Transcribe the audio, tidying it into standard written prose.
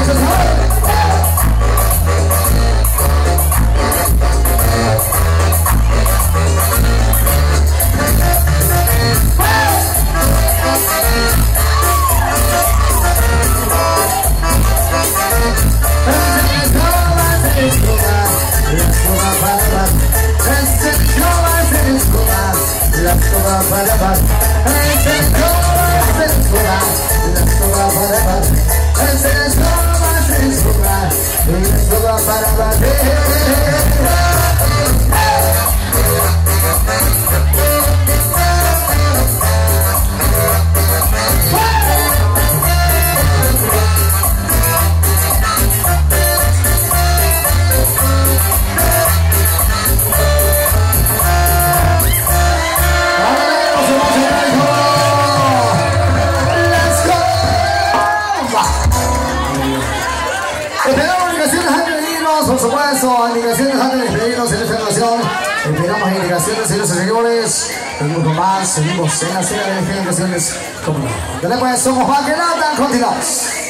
Esperamos indicaciones antes de irnos, por supuesto, indicaciones antes de despedirnos en esta ocasión. Esperamos indicaciones, señores y señores. Seguimos con más, seguimos en la serie de indicaciones. Como no. Dale pues, somos Baquelata, continuamos.